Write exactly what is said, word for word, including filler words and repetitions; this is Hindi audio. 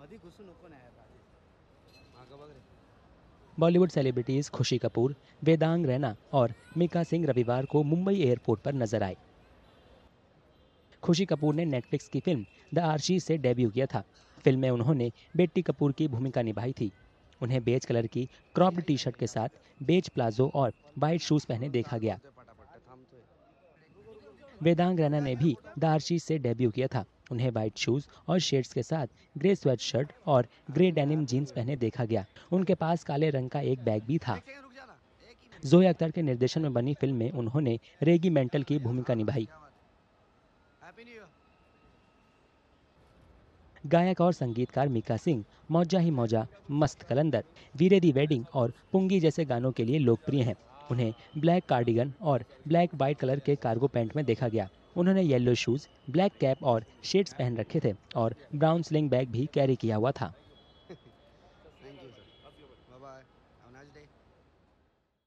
बॉलीवुड सेलिब्रिटीज खुशी कपूर, वेदांग रैना और मीका सिंह रविवार को मुंबई एयरपोर्ट पर नजर आए। खुशी कपूर ने नेटफ्लिक्स की फिल्म द आर्ची से डेब्यू किया था। फिल्म में उन्होंने बेट्टी कपूर की भूमिका निभाई थी। उन्हें बेज कलर की क्रॉप्ड टी शर्ट के साथ बेज प्लाजो और वाइट शूज पहने देखा गया। वेदांग रैना ने भी द आर्ची से डेब्यू किया था। उन्हें वाइट शूज और शेड्स के साथ ग्रे स्वेट शर्ट और ग्रे डेनिम जीन्स पहने देखा गया। उनके पास काले रंग का एक बैग भी था। जोया अख्तर के निर्देशन में बनी फिल्म में उन्होंने रेगी मेंटल की भूमिका निभाई। गायक और संगीतकार मीका सिंह मौजा ही मौजा, मस्त कलंदर, वीरे दी वेडिंग और पुंगी जैसे गानों के लिए लोकप्रिय हैं। उन्हें ब्लैक कार्डिगन और ब्लैक वाइट कलर के कार्गो पैंट में देखा गया। उन्होंने येलो शूज, ब्लैक कैप और शेड्स पहन रखे थे और ब्राउन स्लिंग बैग भी कैरी किया हुआ था।